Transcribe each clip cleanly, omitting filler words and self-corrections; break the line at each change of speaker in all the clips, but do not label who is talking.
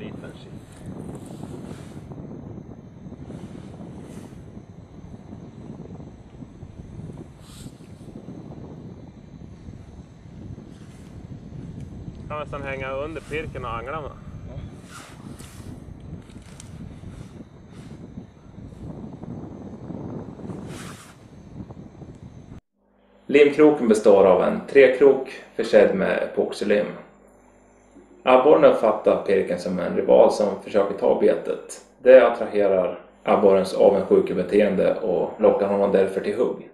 liten shit. Kan nästan hänga under pirken och angla med. Ja.
Limkroken består av en träkrok försedd med epoxylim. Abborren uppfattar pirken som en rival som försöker ta betet. Det attraherar abborrens avundsjukebeteende och lockar honom därför till hugg.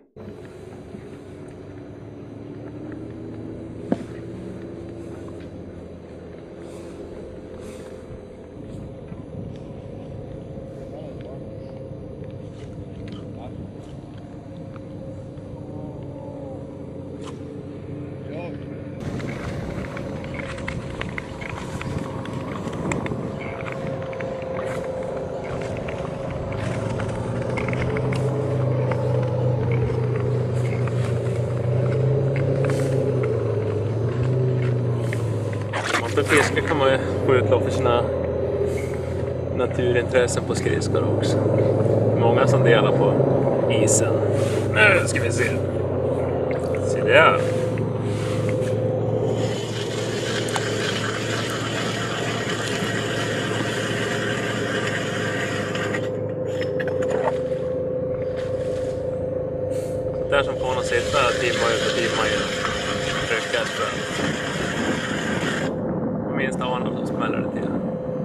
För fiske kan man ju få utlopp för sina naturintressen på skridskor också. Många som delar på isen. Nu ska vi se. Se där. Där som får man sitta timmar ut och timmar in. Trycka ett bränt. Minst av honom så smäller det till.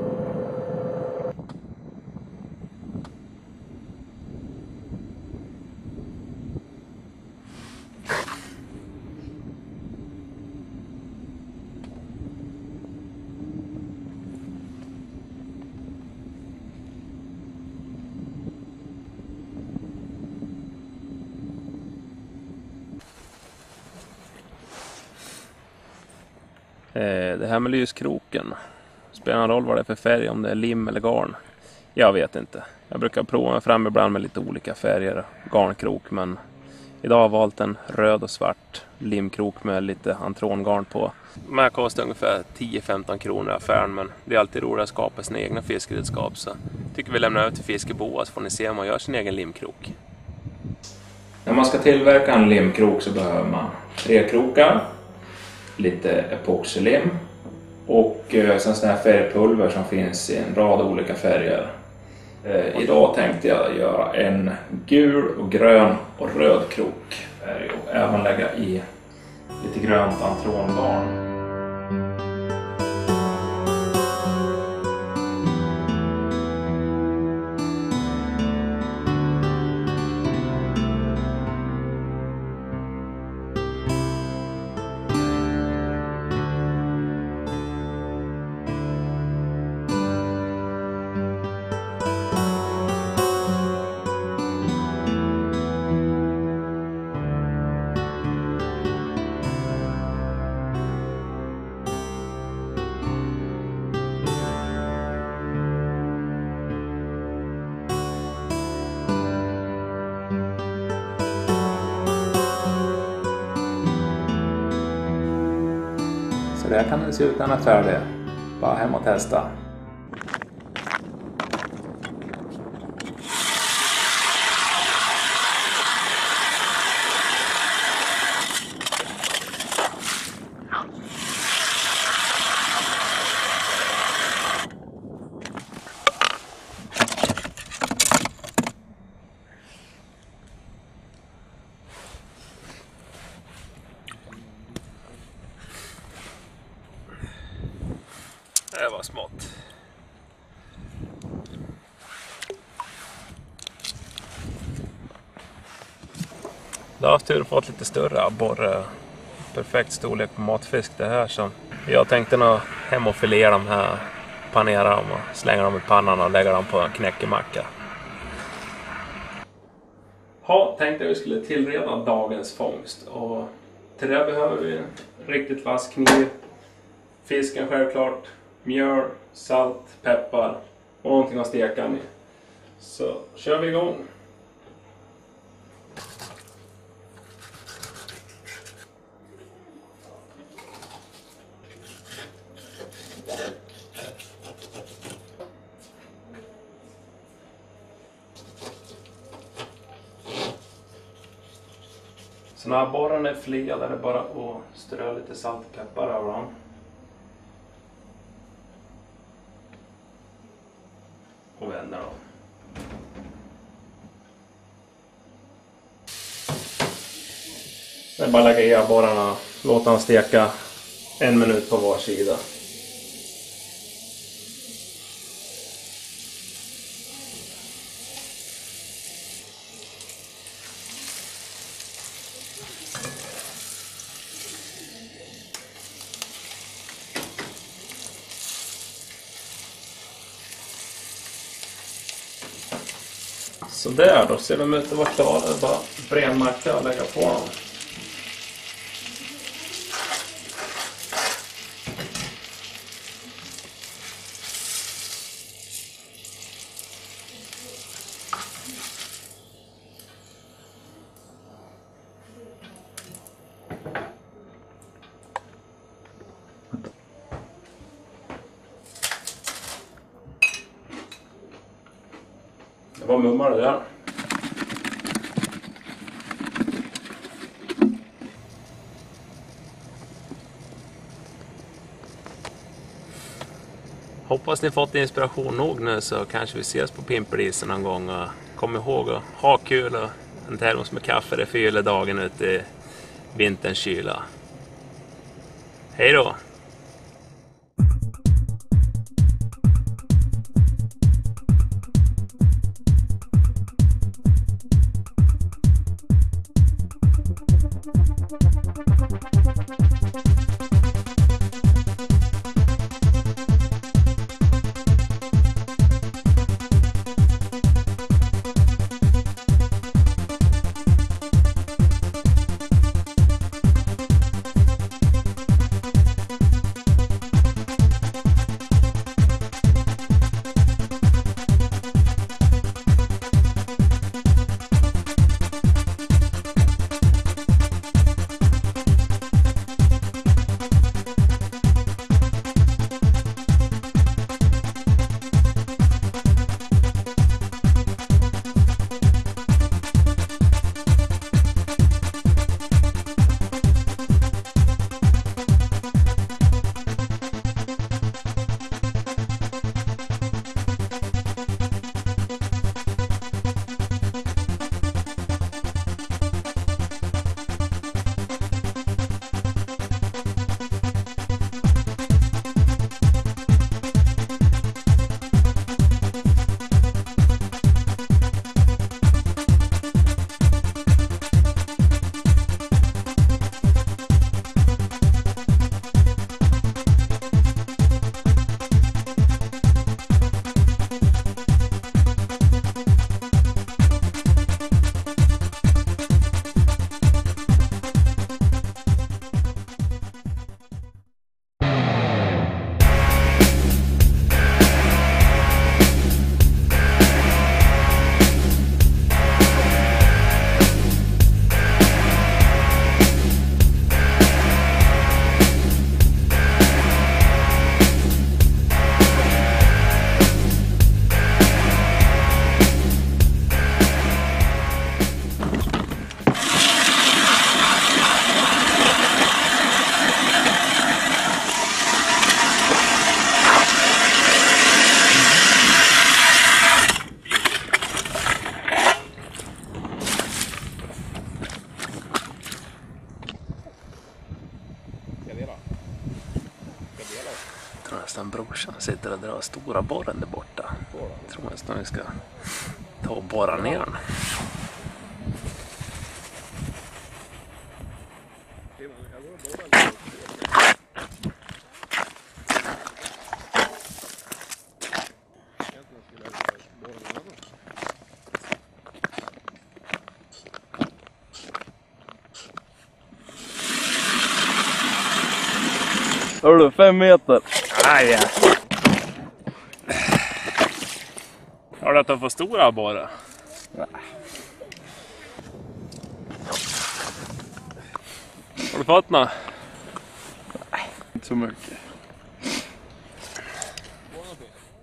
Det här med lyskroken. Spelar en roll vad det är för färg, om det är lim eller garn. Jag vet inte. Jag brukar prova mig fram ibland med lite olika färger, garnkrok. Men idag har jag valt en röd och svart limkrok med lite antrongarn på. De här kostar ungefär 10-15 kronor i affären, men det är alltid roligt att skapa sina egna fiskeredskap. Så tycker vi lämnar över till Fiskeboa så får ni se om man gör sin egen limkrok.
När man ska tillverka en limkrok så behöver man 3 krokar, lite epoxylim och sen sån här färgpulver som finns i en rad olika färger. Idag tänkte jag göra en gul och grön och röd krok och även lägga i lite grönt antrongarn. Så där kan den se ut när den är färdig. Bara hem och testa.
Det var smått. Jag har haft tur att fått lite större abborre. Perfekt storlek på matfisk det här. Så jag tänkte nog hem och filera dem här. Panera dem och slänga dem i pannan och lägga dem på en knäckemacka. Ja, tänkte vi skulle tillreda dagens fångst. Och till det behöver vi en riktigt vass kniv. Fisken självklart. Mjöl, salt, peppar och någonting att steka den i. Så kör vi igång. Så när borren är fria där är det bara att strö lite salt och peppar över dem. Och vända dem. Det är bara att lägga i abborrarna och låta dem steka 1 minut på var sida. Så där då ser de ut att vara klara. Det är bara brenmacka och lägga på dem. Det var mummar det där. Hoppas ni fått inspiration nog nu, så kanske vi ses på Pimpelisen någon gång. Och kom ihåg att ha kul och en termos med kaffe det fyller dagen ute i vinterns kyla. Hej då! Jag tror nästan brorsan sitter och drar stora borren där borta. Jag tror nästan vi ska ta och borra ner den.
Hör du, 5 meter.
Aj, ja. Har du att de får stora borrar?
Nej.
Har du fått något?
Nej, inte så mycket.